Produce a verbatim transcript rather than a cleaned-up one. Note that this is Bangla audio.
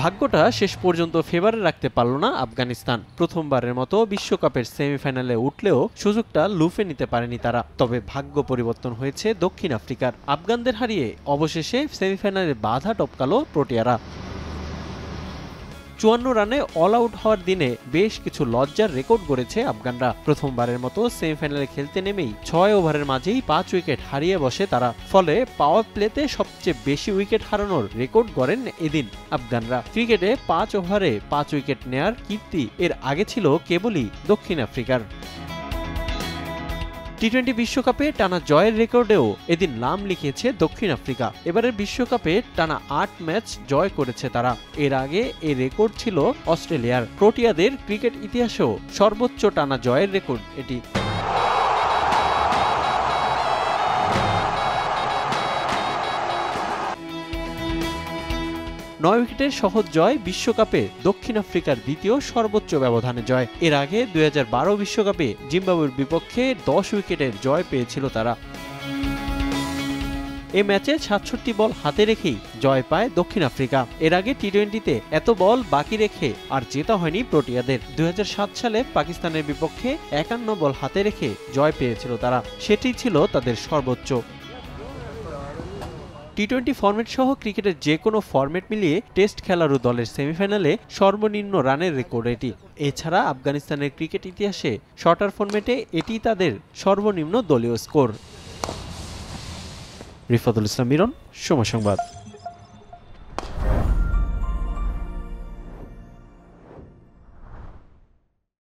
ভাগ্যটা শেষ পর্যন্ত ফেভারে রাখতে পারল না আফগানিস্তান। প্রথমবারের মতো বিশ্বকাপের সেমিফাইনালে উঠলেও সুযোগটা লুফে নিতে পারেনি তারা। তবে ভাগ্য পরিবর্তন হয়েছে দক্ষিণ আফ্রিকার। আফগানদের হারিয়ে অবশেষে সেমিফাইনালে বাধা টপকালো প্রোটিয়ারা। চুয়ান্ন রানে অল আউট হওয়ার দিনে বেশ কিছু লজ্জার রেকর্ড গড়েছে আফগানরা। প্রথমবারের মতো সেমিফাইনালে খেলতে নেমেই ছয় ওভারের মাঝেই পাঁচ উইকেট হারিয়ে বসে তারা। ফলে পাওয়ার প্লেতে সবচেয়ে বেশি উইকেট হারানোর রেকর্ড গড়েন এদিন আফগানরা। ক্রিকেটে পাঁচ ওভারে পাঁচ উইকেট নেয়ার কীর্তি এর আগে ছিল কেবলই দক্ষিণ আফ্রিকার। টি টোয়েন্টি বিশ্বকাপে টানা জয়ের রেকর্ডেও এদিন নাম লিখিয়েছে দক্ষিণ আফ্রিকা। এবারের বিশ্বকাপে টানা আট ম্যাচ জয় করেছে তারা। এর আগে এই রেকর্ড ছিল অস্ট্রেলিয়ার। প্রোটিয়াদের ক্রিকেট ইতিহাসেও সর্বোচ্চ টানা জয়ের রেকর্ড এটি। নয় উইকেটের সহজ জয় বিশ্বকাপে দক্ষিণ আফ্রিকার দ্বিতীয় সর্বোচ্চ ব্যবধানে জয়। এর আগে দুই হাজার বারো বিশ্বকাপে জিম্বাবুয়ের বিপক্ষে দশ উইকেটের জয় পেয়েছিল তারা। এ ম্যাচে সাতষট্টি বল হাতে রেখেই জয় পায় দক্ষিণ আফ্রিকা। এর আগে টি টোয়েন্টিতে এত বল বাকি রেখে আর জেতা হয়নি প্রোটিয়াদের। দুই হাজার সাত সালে পাকিস্তানের বিপক্ষে একান্ন বল হাতে রেখে জয় পেয়েছিল তারা। সেটি ছিল তাদের সর্বোচ্চ। টি টোয়েন্টি ফরম্যাট সহ ক্রিকেটের যে কোনো ফরম্যাট মিলিয়ে টেস্ট খেলারও দলের সেমিফাইনালে সর্বনিম্ন রানের রেকর্ড এটি। এছাড়া আফগানিস্তানের ক্রিকেট ইতিহাসে শর্টার ফরম্যাটে এটি তাদের সর্বনিম্ন দলীয় স্কোর। রিফাতুল ইসলাম মিরন, সময় সংবাদ।